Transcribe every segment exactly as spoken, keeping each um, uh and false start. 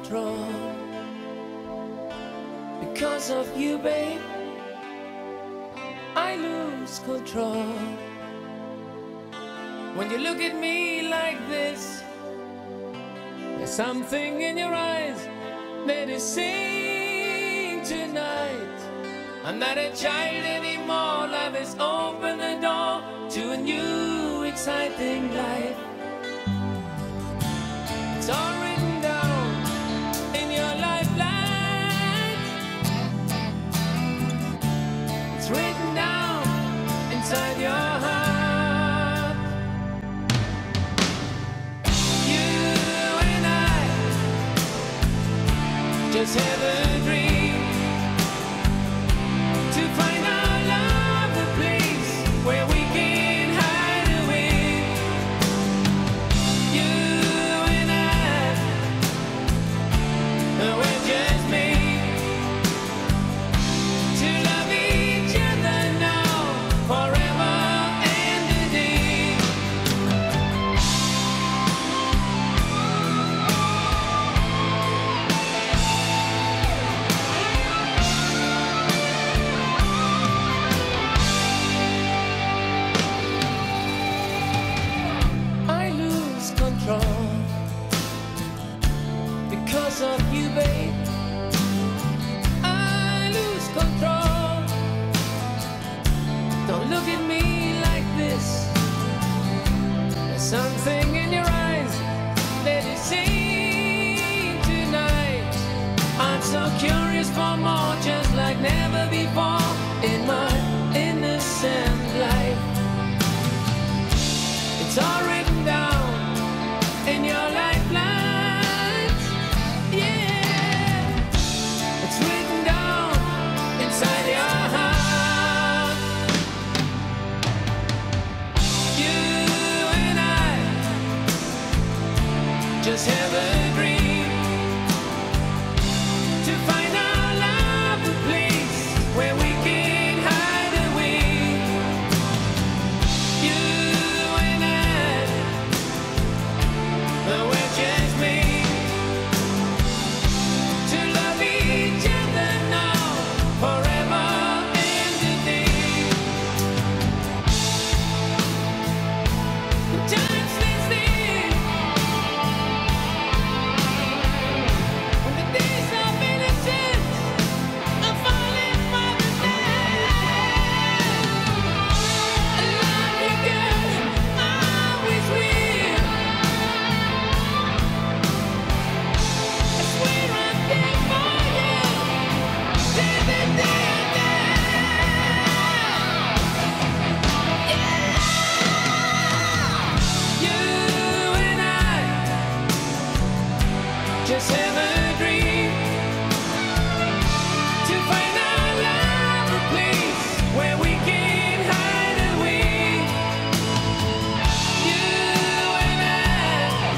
control. Because of you, babe, I lose control. When you look at me like this, there's something in your eyes that is saying tonight, I'm not a child anymore. Life has opened the door to a new exciting life. It's all written down in your lifeline. It's written down inside your heart. You and I just have a dream to find our love, a place where we can hide away. You and I, we're just made to love each other now, forever and a day. I lose control because of you, babe. I lose control. Don't look at me like this. There's something in your eyes that is saying tonight, I'm so curious for more, just like never before in my innocent life. It's all written down in your lifelines. Yeah, it's written down inside your heart. You and I just have a dream to find our love, a place where we can hide away. You and I, we're just made to love each other now, forever and a day. Time stands still when the days of innocence are falling by the night. I love you, girl, always will. I swear I'm there for you till the day I die. You and I just have a dream to find our love, a place where we can hide away. You and I,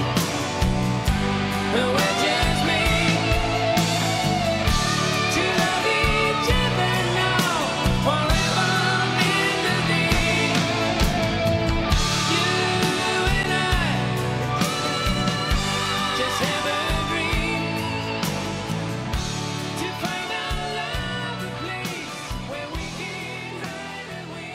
we're just made to love each other now, forever and a day. You and I just have a dream to find our love, a place where we can hide away.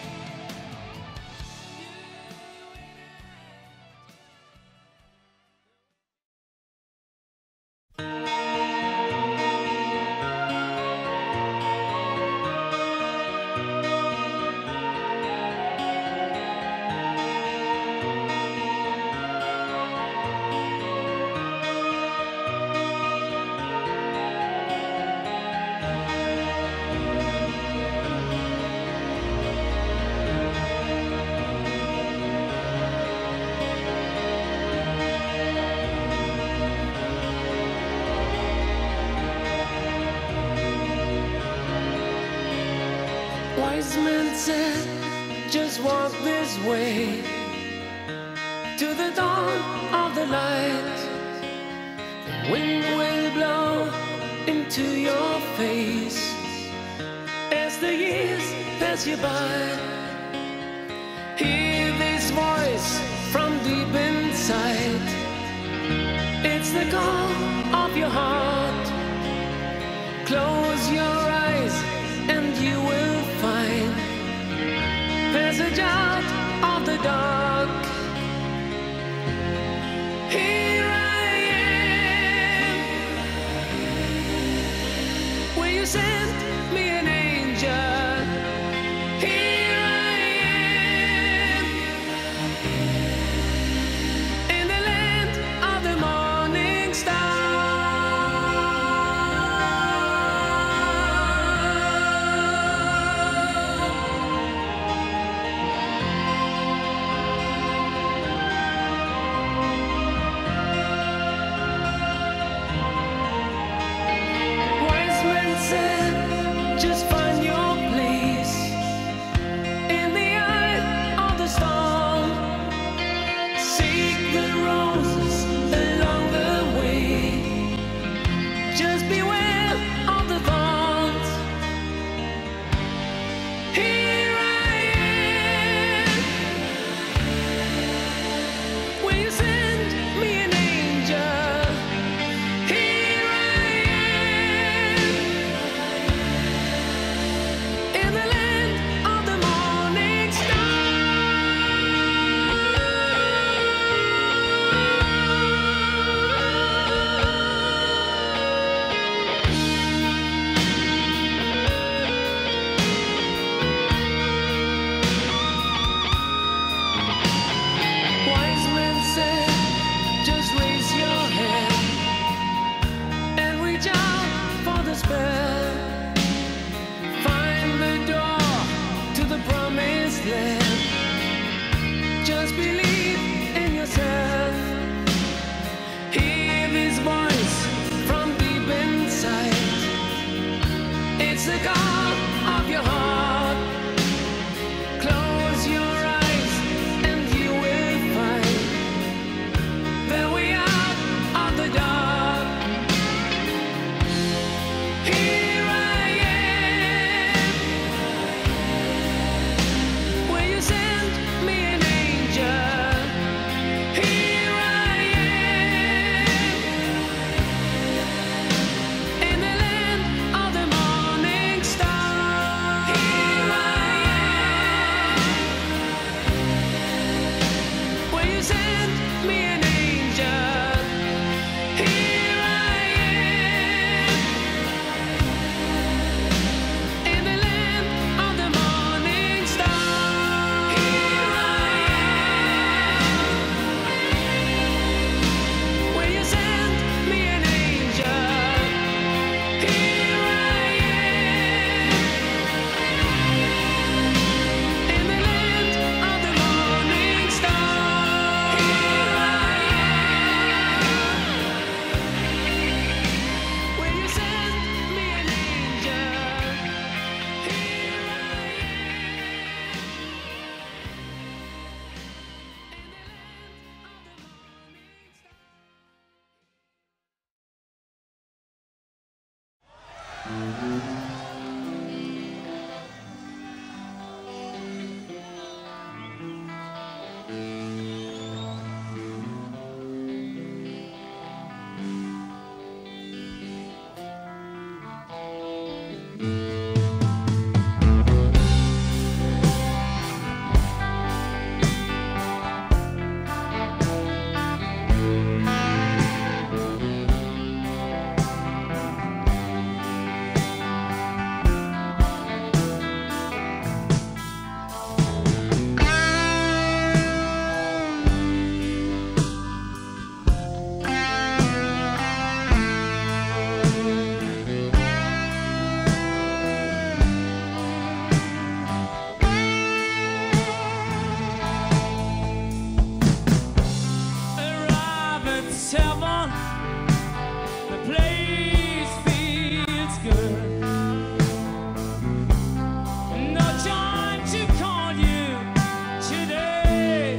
Wise men said, just walk this way to the dawn of the light. The wind will blow into your face as the years pass you by. Hear this voice from deep inside. It's the call of your your heart. Close your eyes and you will find passage out of the dark. Here I am. Will you send me an angel? Here I am. In the land of the morning star. Wise men said, just find your place in the eye of the storm. Seek the roses along the way. Just beware of the thorns. Here I am. Will you send me an angel? Here I am. In the land of the morning star. Wise men said, just raise your hand and reach out for the spell. Find the door to the promised land. Just believe in yourself. Hear this voice from deep inside. It's the call of your heart. Close your eyes and you will find the way out of the dark. Here I am. Will you send me an angel? Here I am. In the land of the morning star. Here I am. Will you send me an angel? Here I am. In the land of the morning star. Here I am. Will you send me an angel? Here I am. In the land of the morning star. Here I am. Will you send me an angel? Here I arrive at seven. The place feels good. No time to call you today.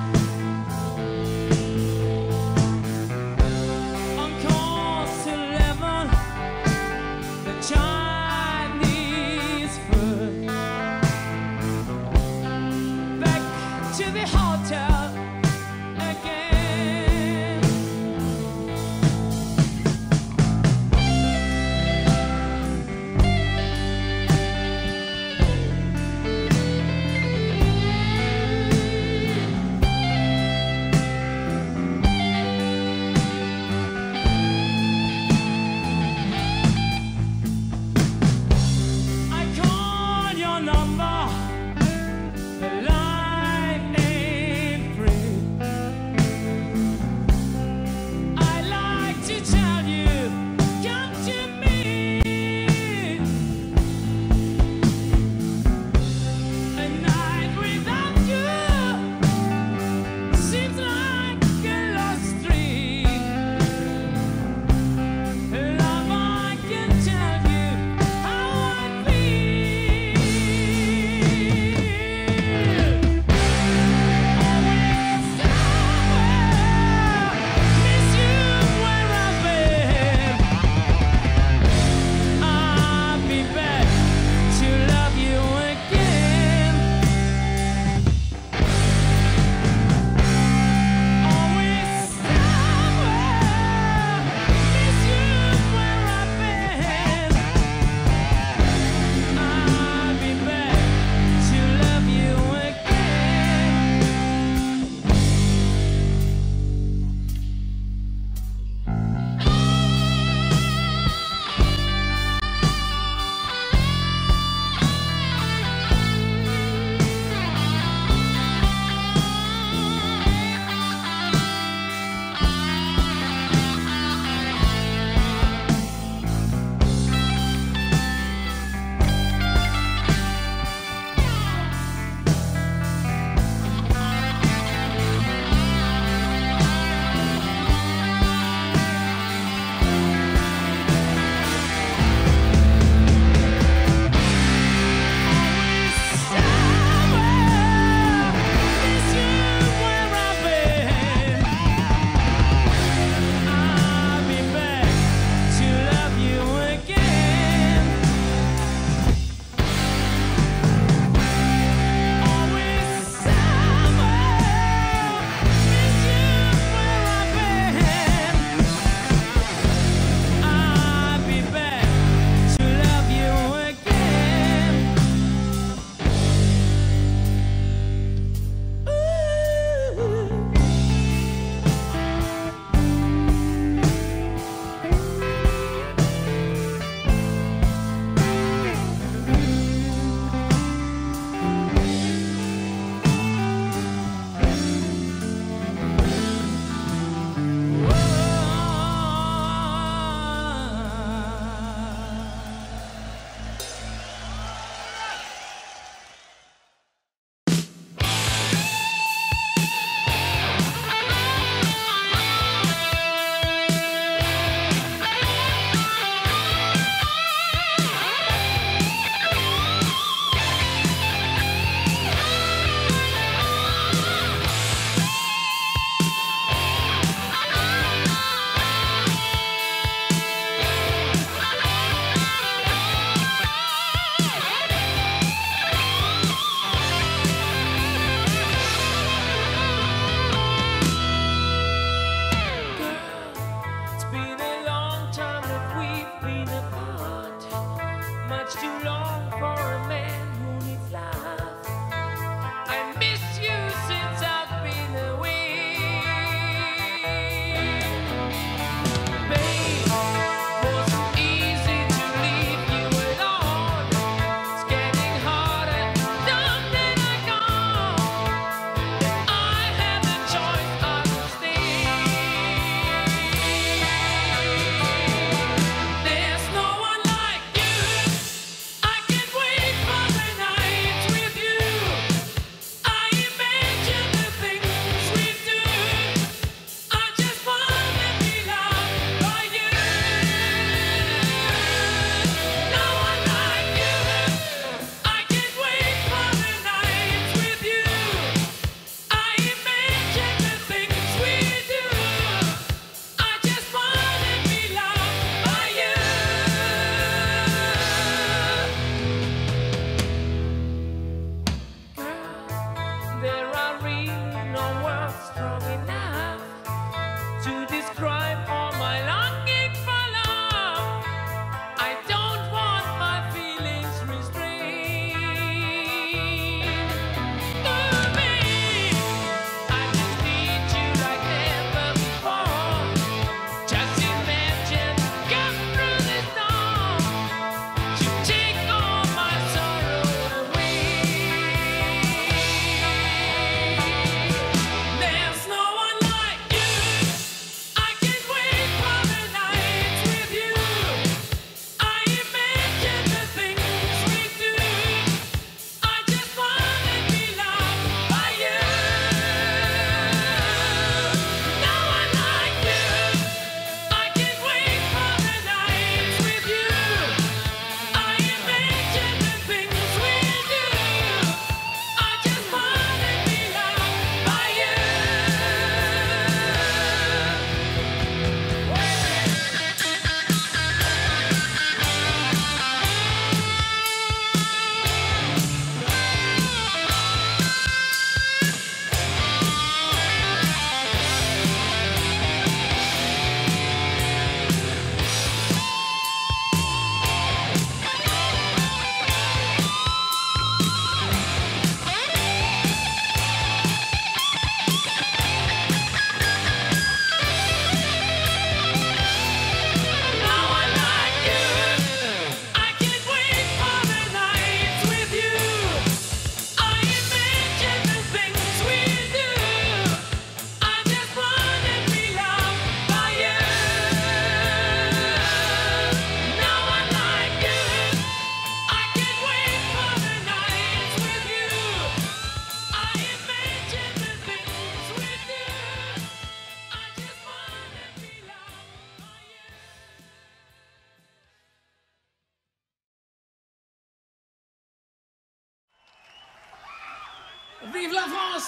On course eleven, the Chinese food. Back to the hotel again.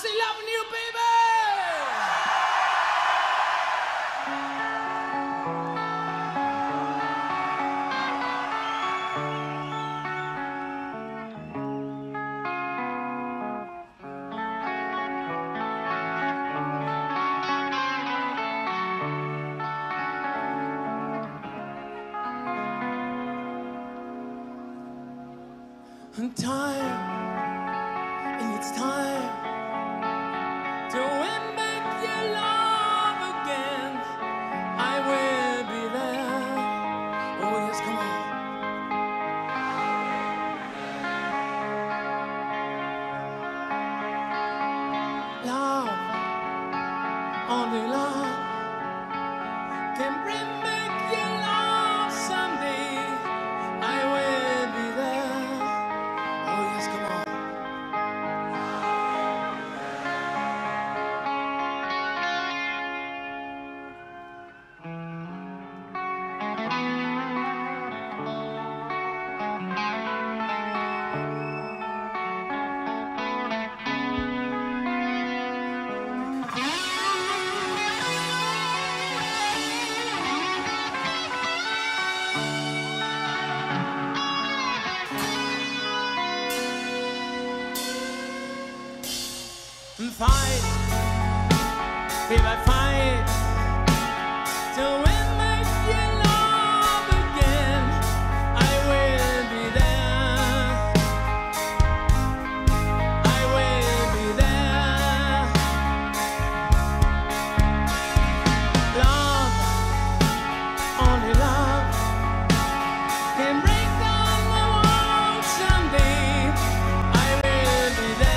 still loving you, baby. And time, and it's time to win back your love again. I will be there. Oh yes, come on. Love, only love can bring back your love someday. I will be there. Oh yes, come on. Fight, babe, I fight to win back your love again. I will be there. I will be there. Love, only love can break down the walls someday. I will be there.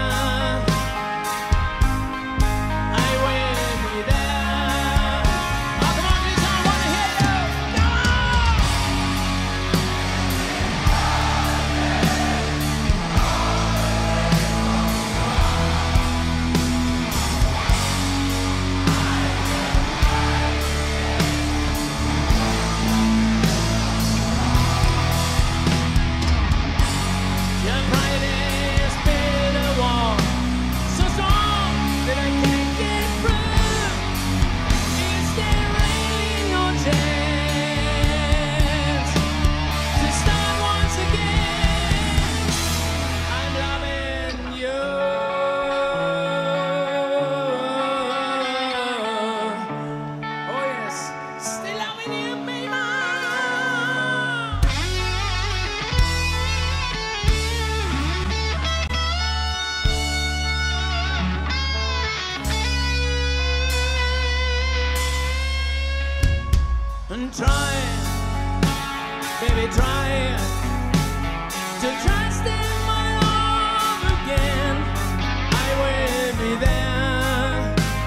And try, baby, try to trust in my love again. I will be there.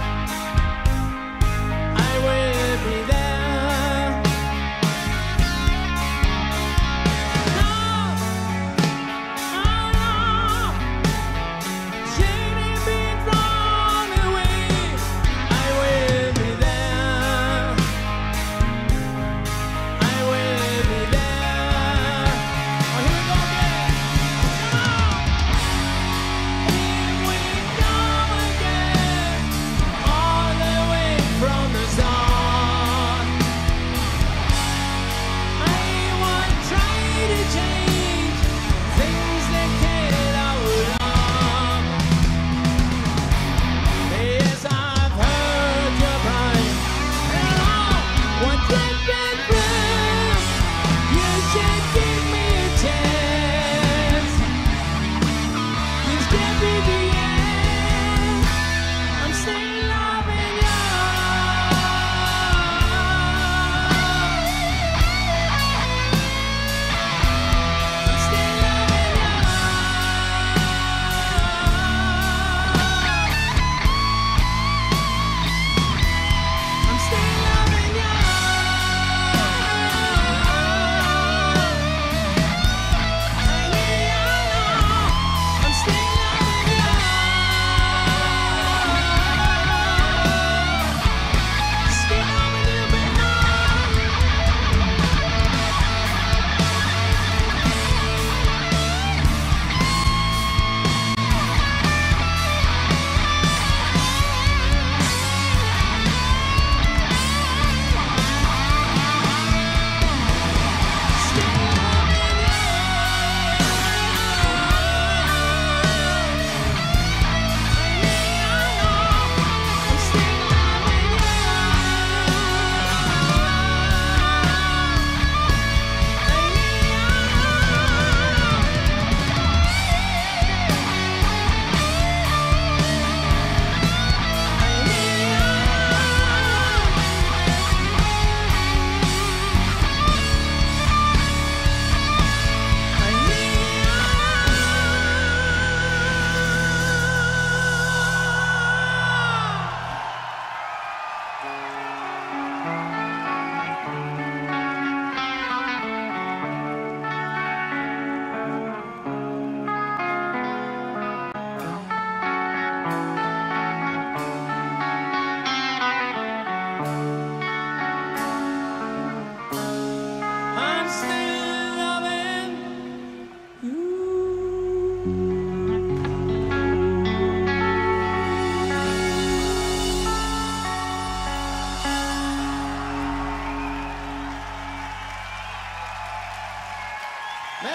I will be there. Love, oh love, shouldn't be thrown away. I will be there. I will be there.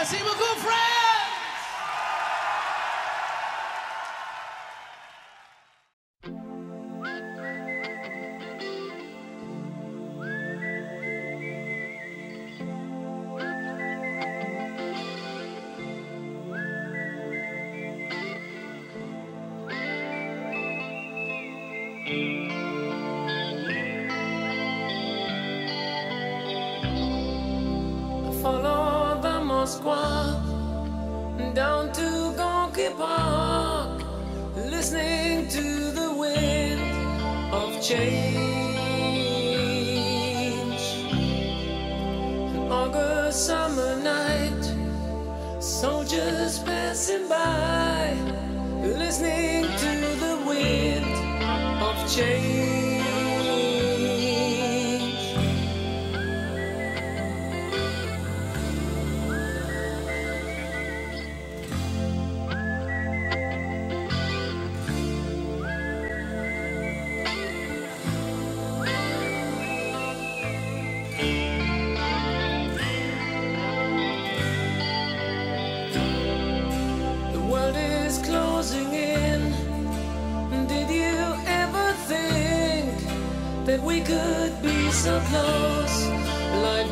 Merci beaucoup, friends! Follow the Moskva down to Gorky Park, listening to the wind of change. An August summer night, soldiers passing by, listening to the wind of change. Closing in. Did you ever think that we could be so close, like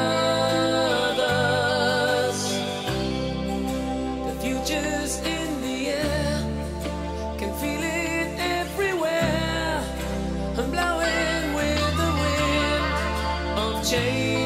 brothers? The future's in the air, can feel it everywhere. I'm blowing with the wind of change.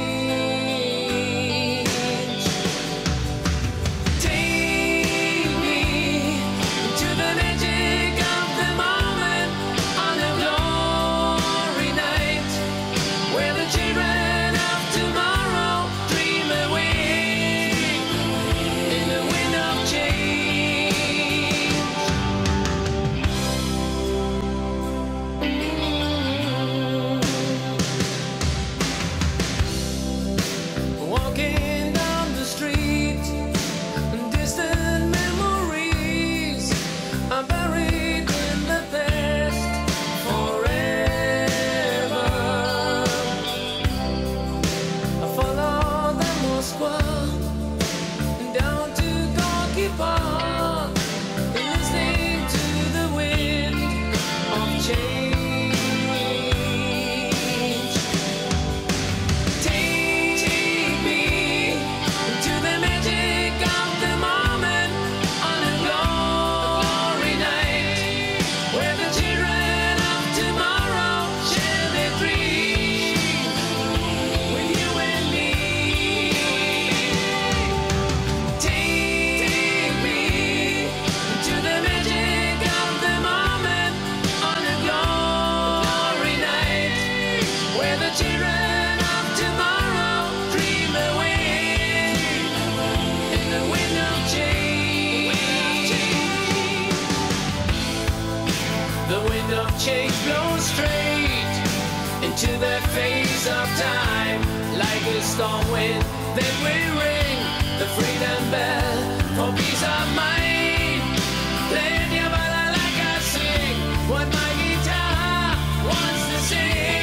Change blows straight into that phase of time, like a storm wind. Then we ring the freedom bell for peace of mind. Playing your ballad like I sing what my guitar wants to sing.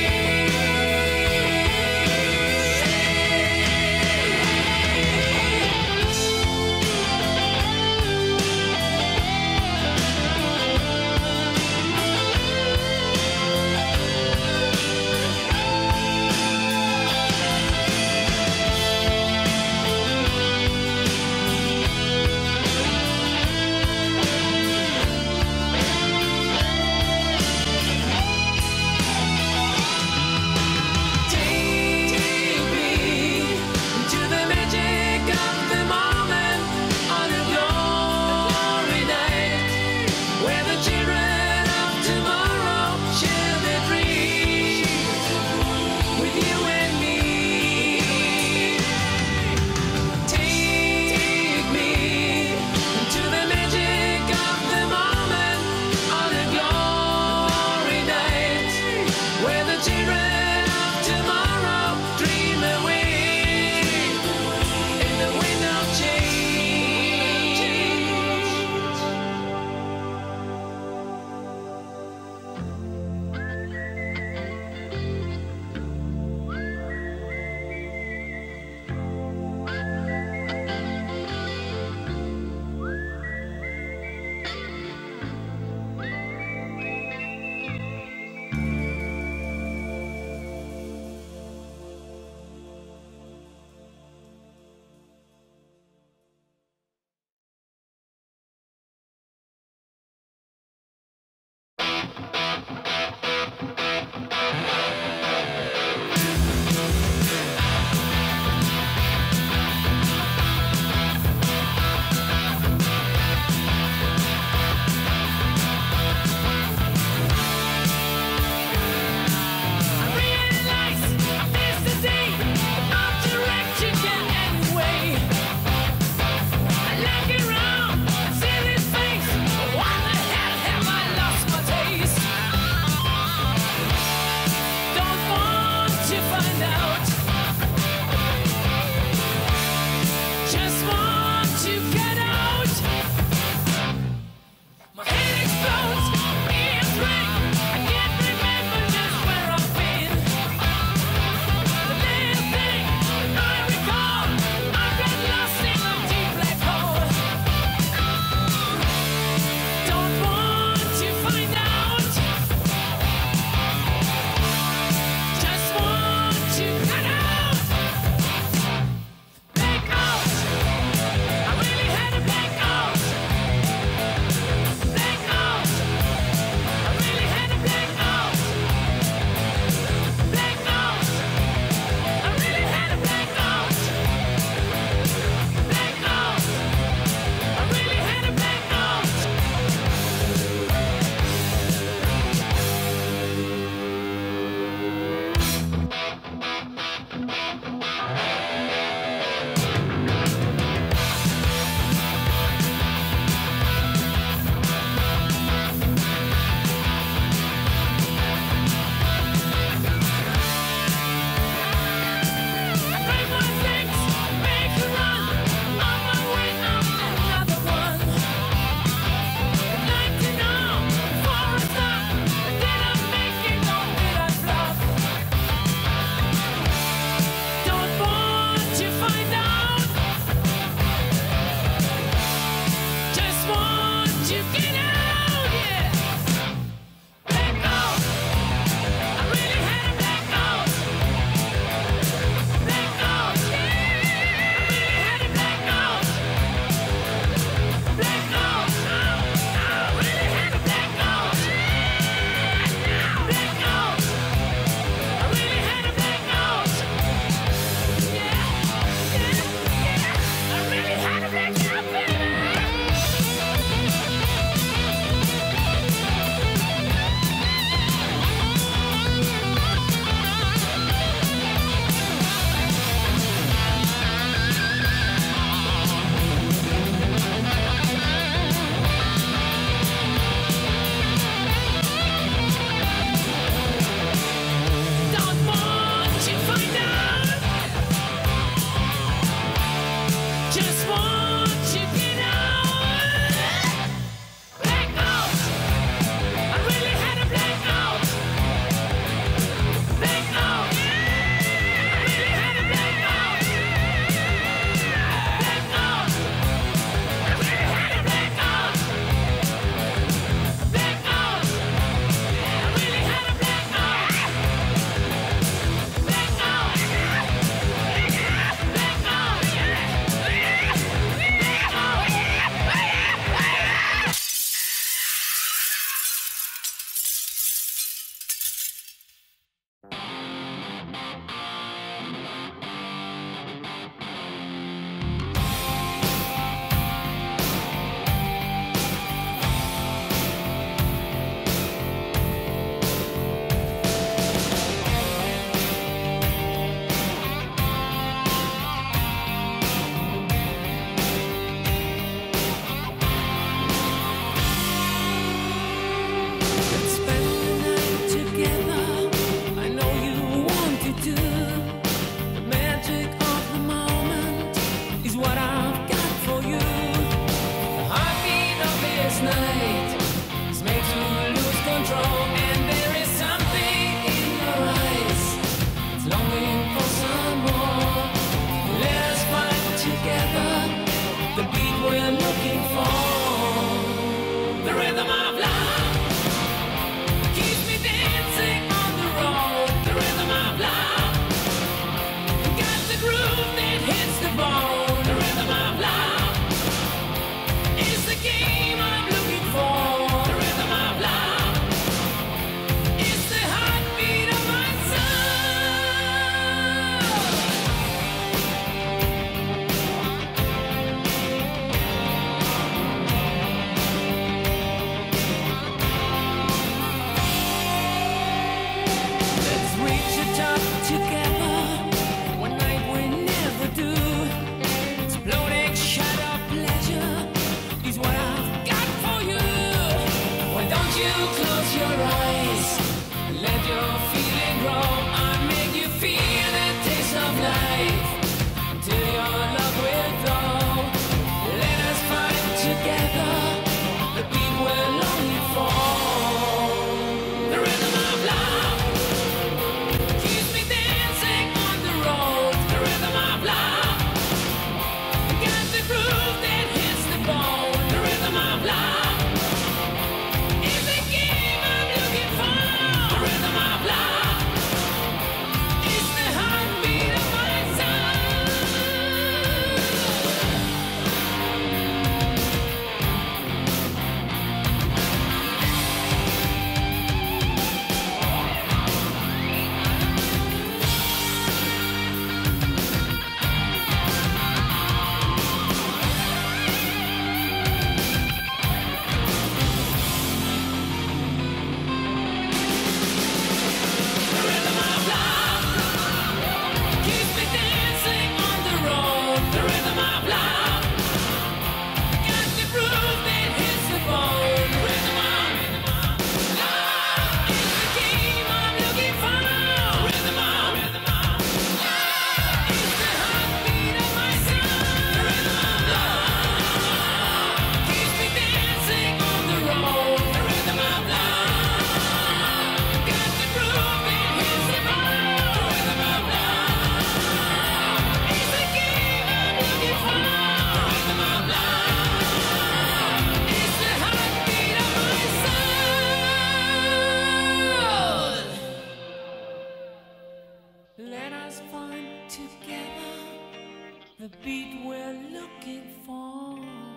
the beat we're looking for.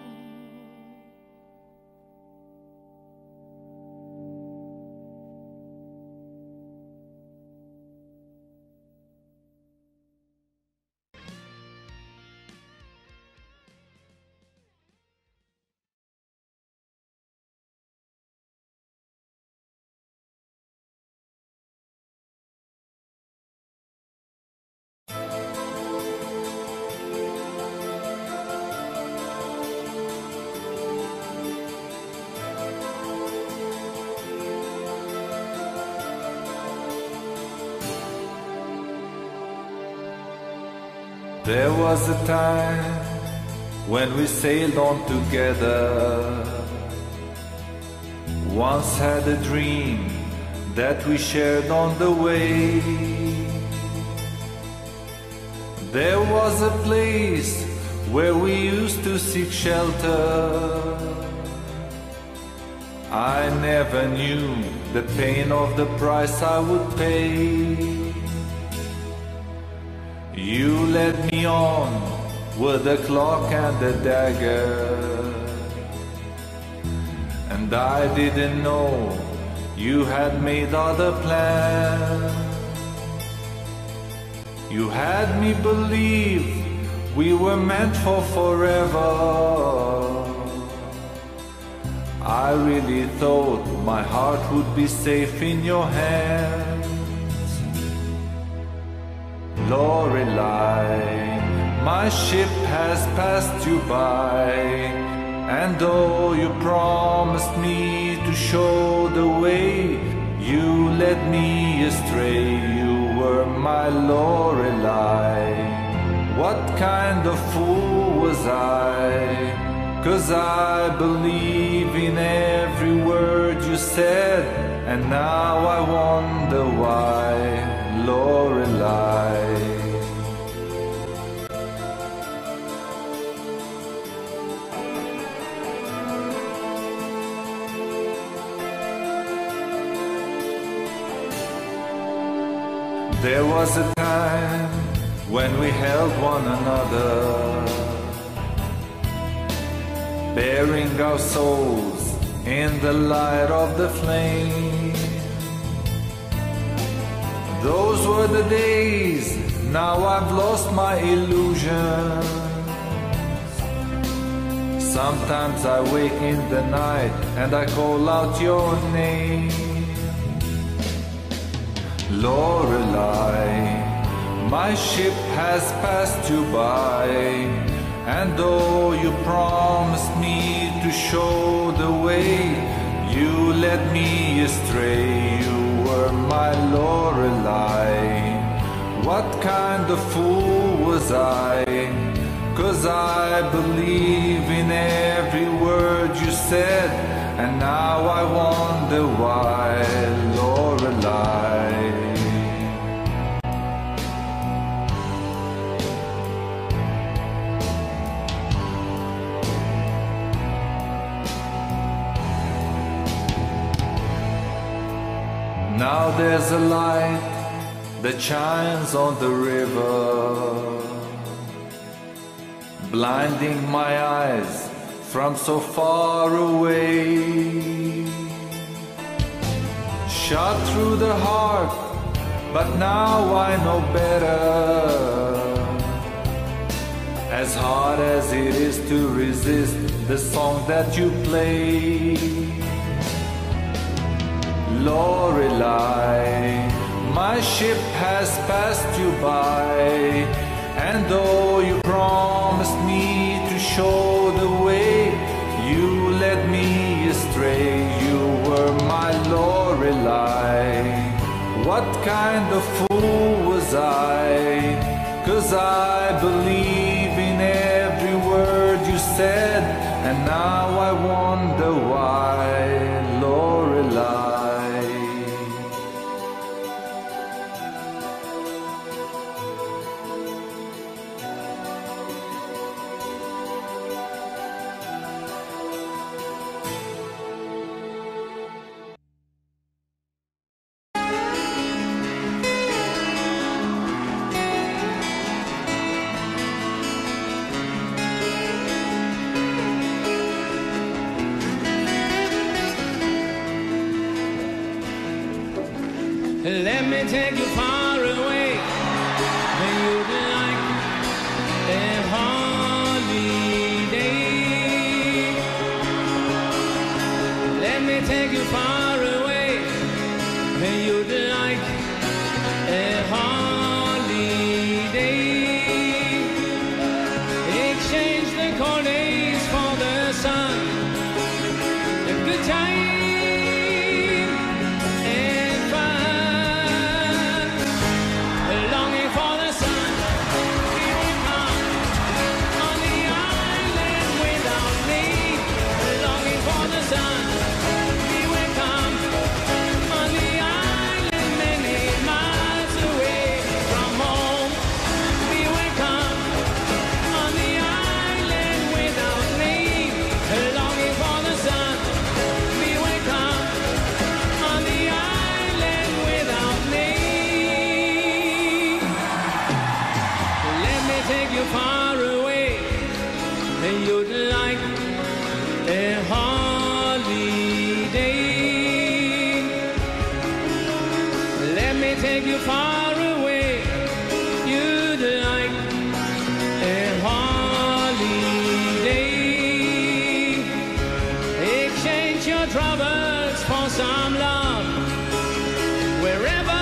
There was a time when we sailed on together. Once had a dream that we shared on the way. There was a place where we used to seek shelter. I never knew the pain of the price I would pay. You led me on with the clock and the dagger, and I didn't know you had made other plans. You had me believe we were meant for forever. I really thought my heart would be safe in your hands. Lorelei, my ship has passed you by, and though you promised me to show the way, you led me astray. You were my Lorelei. What kind of fool was I? 'Cause I believe in every word you said, and now I wonder why, Lorelei. There was a time when we held one another, bearing our souls in the light of the flame. Those were the days, now I've lost my illusions. Sometimes I wake in the night and I call out your name. Lorelei, my ship has passed you by, and though you promised me to show the way, you led me astray. You were my Lorelei. What kind of fool was I? 'Cause I believe in every word you said, and now I wonder why, Lorelei. Now there's a light that shines on the river, blinding my eyes from so far away. Shot through the heart, but now I know better. As hard as it is to resist the song that you play, Lorelei, my ship has passed you by, and though you promised me to show the way, you led me astray. You were my Lorelei. What kind of fool was I? 'Cause I believe in every word you said, and now I wonder why, Lorelei. Let me take you far away. You'd like a holiday. Let me take you far away. You'd like a holiday. Exchange the cold days for the sun. A good time. Far away, and you'd like a holiday. Let me take you far away. You'd like a holiday. Exchange your troubles for some love wherever.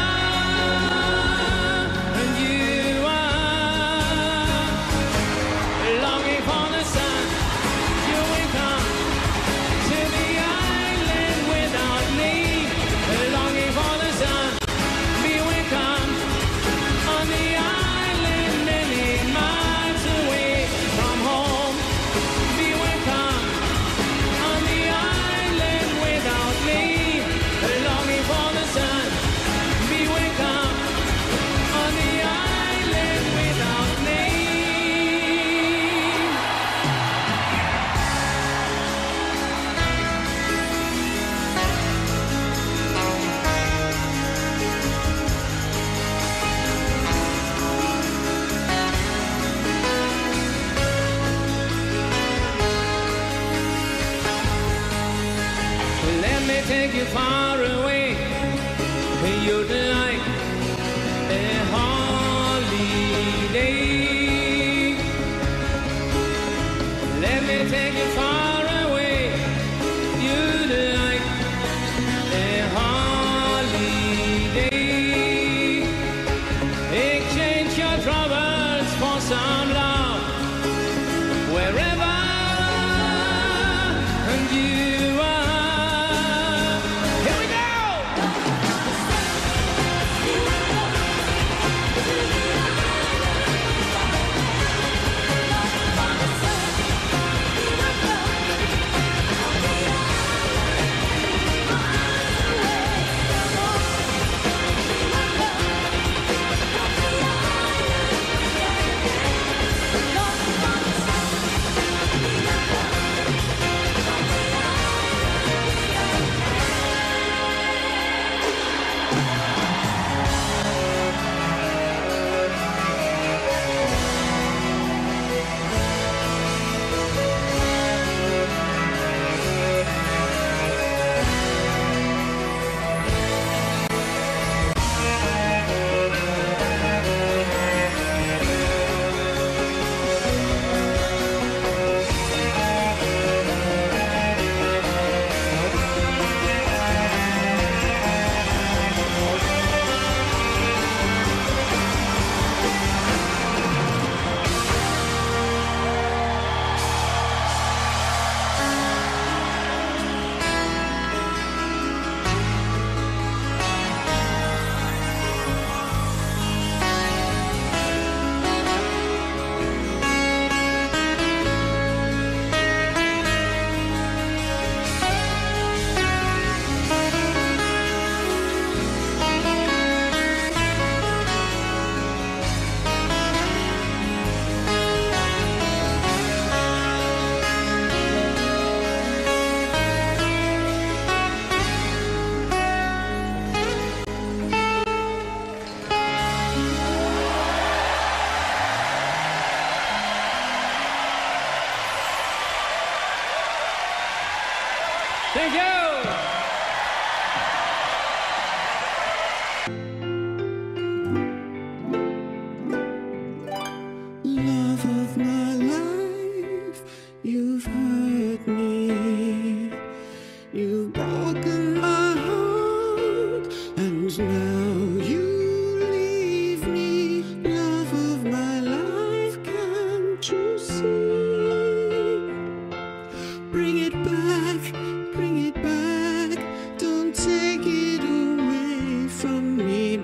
Take you far away. You'd like a holiday. Let me take you far away. You'd like a holiday. Exchange your troubles for some love wherever you are.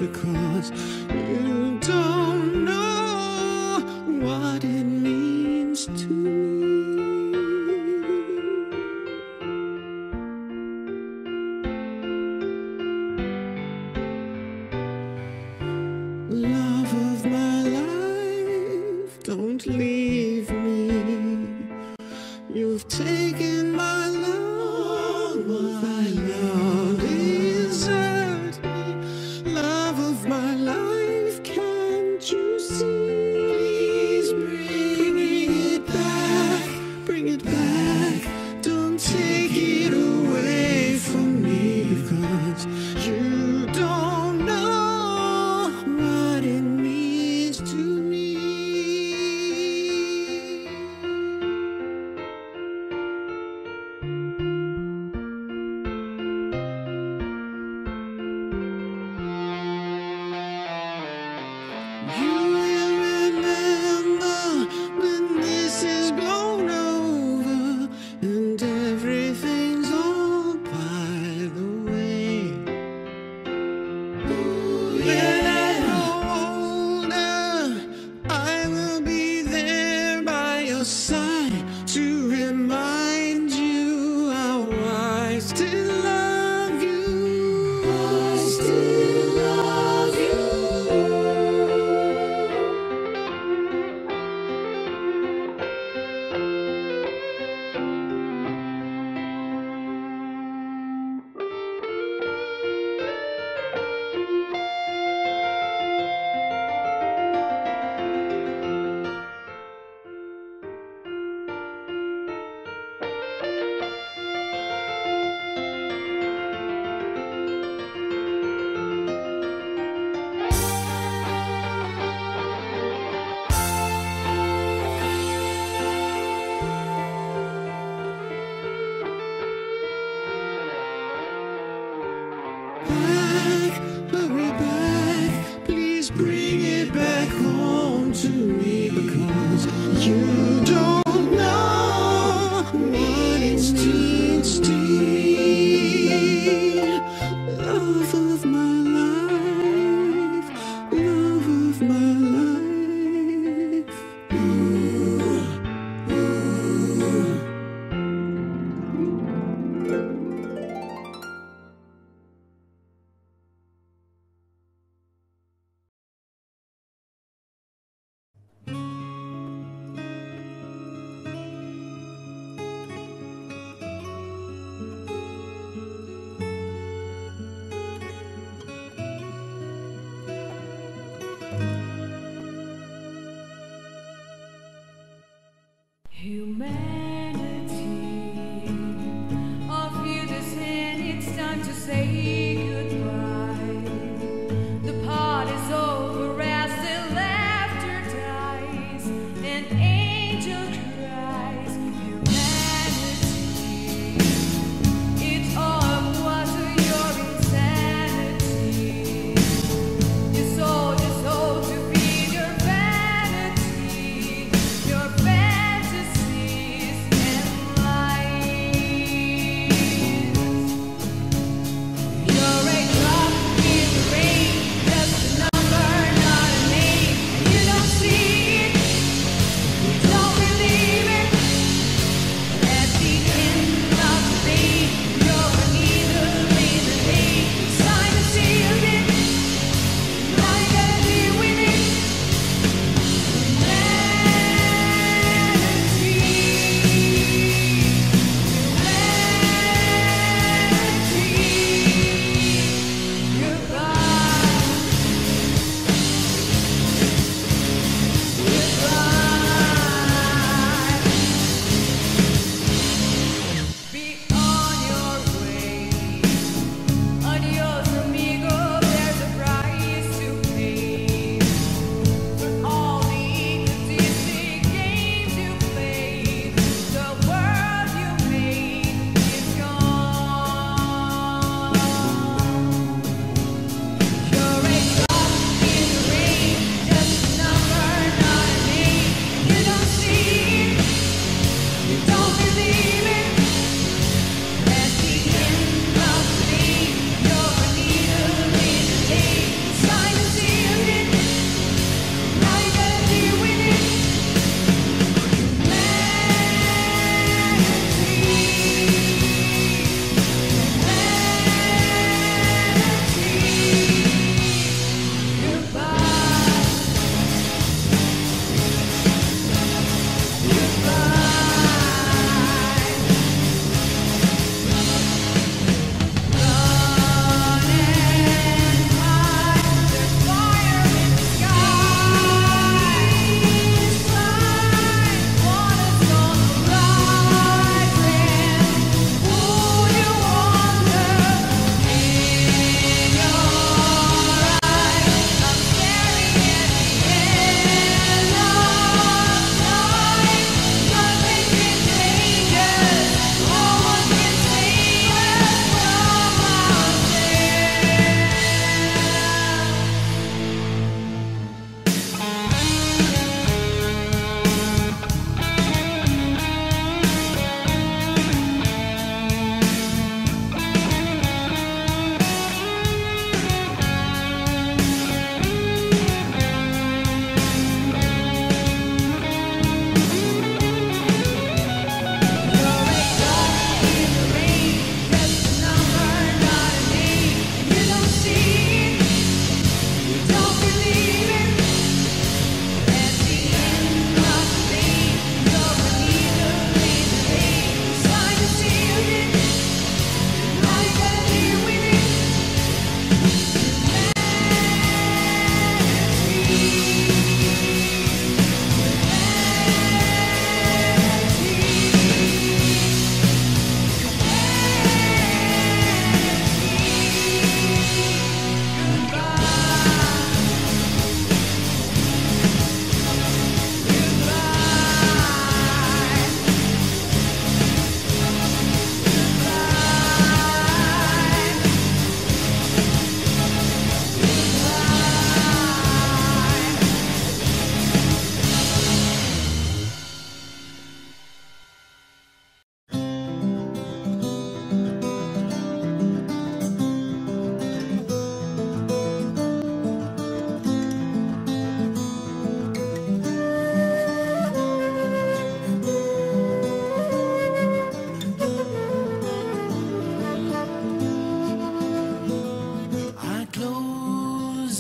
because you don't know what it means to me. Love of my life, don't leave me. You've taken my love, my love desert me. Love of my life, can't you see? Please bring it back, bring it back. Don't take it away from me, because you don't know what it means to me.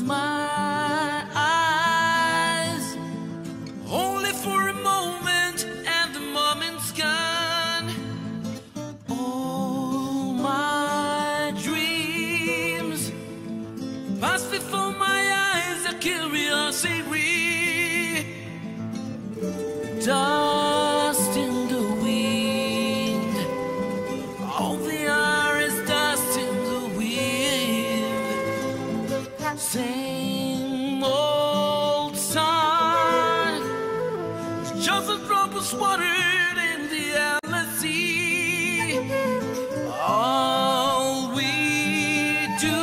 my eyes, only for a moment, and the moment's gone. All my dreams pass before my eyes, a curiosity. Dust in the wind, all the air is dust in the wind. Same old song, just a drop of water in the endless sea. All we do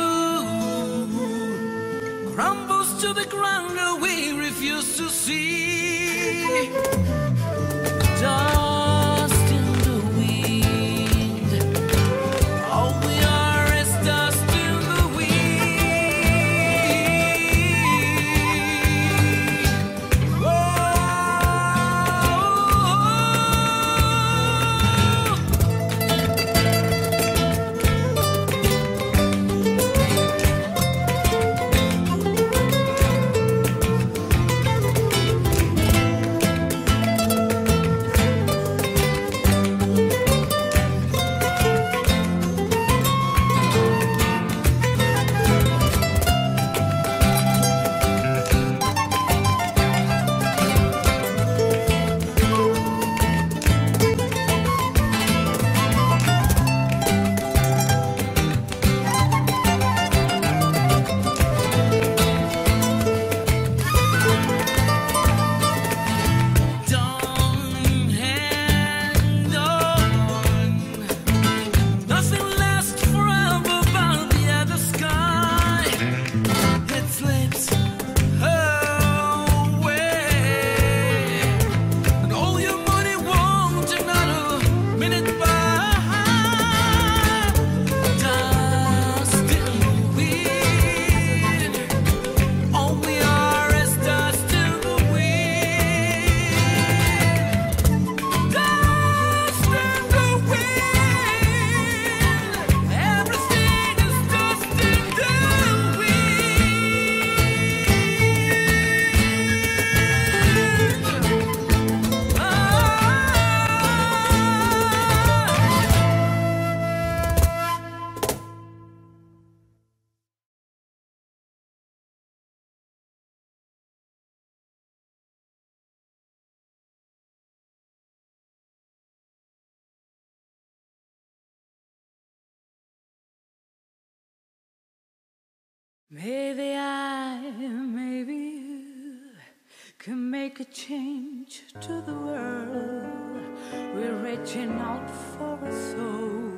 crumbles to the ground, and we refuse to see. Dust in the wind, all we are is dust in the wind. Oh, maybe I, maybe you can make a change to the world. We're reaching out for a soul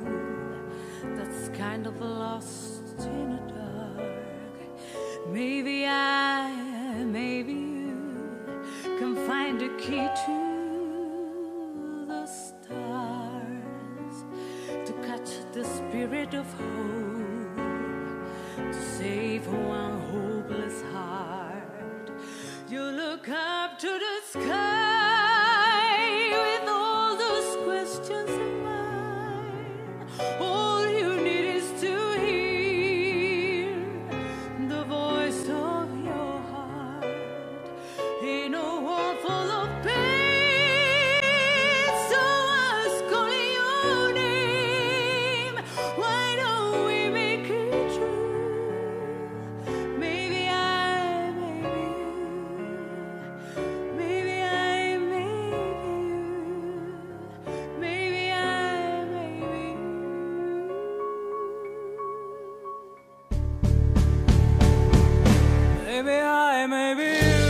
that's kind of lost in the dark. Maybe I, maybe you can find a key to the stars, to catch the spirit of hope, to save one hopeless heart. You look up to the sky with all those questions in mind. All you need is to hear the voice of your heart in a world full of pain. So I was calling your name. Why don't we make it true? Maybe I, maybe you, maybe I, maybe you, maybe I, maybe you. Maybe I, maybe you.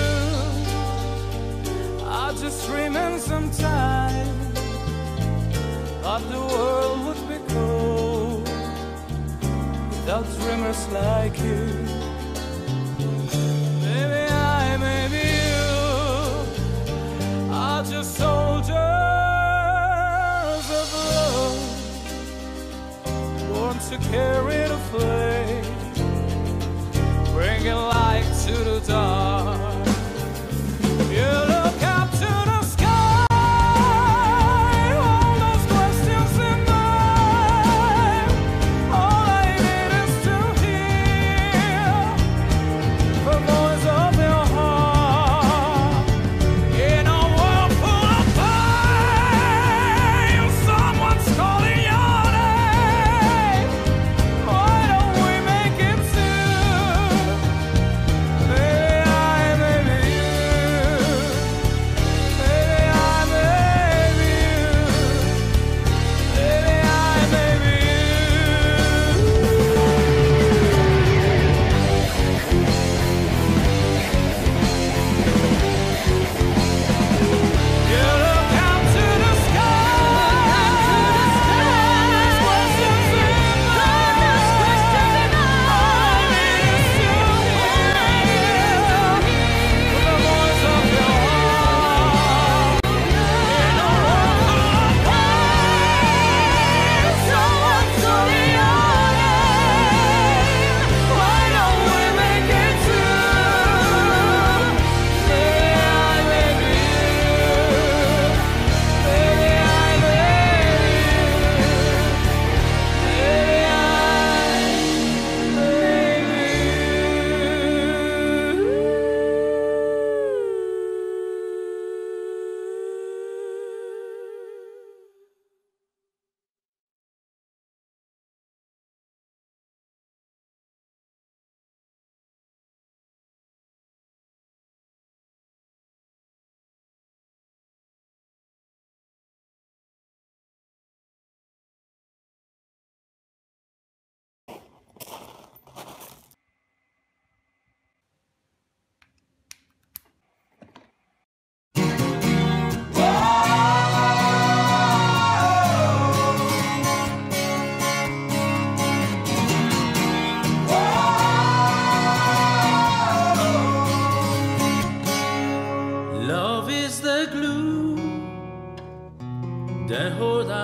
I just dreaming sometime that the world would be cold without dreamers like you. Maybe I, maybe you are just soldiers of love, born to carry the flame, bringing light to the dark. You look up to the sky, all those questions in mind. All I need is to hear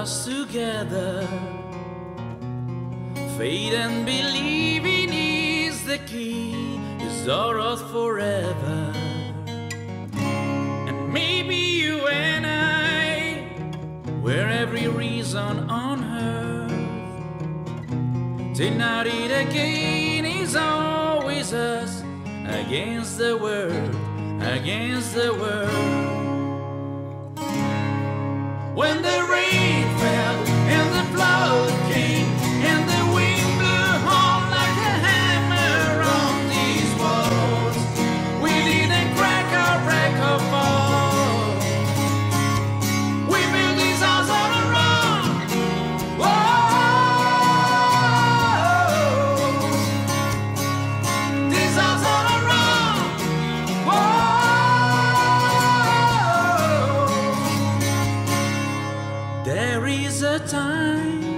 us together. Faith and believing is the key, is ours forever. And maybe you and I, we're every reason on earth. Tonight it again is always us against the world, against the world. When the rain fell and the flood came and the wind blew home like a hammer on these walls, we didn't crack or break or fall. We built this house on a rock. Whoa, this house on a rock. Whoa. There is a time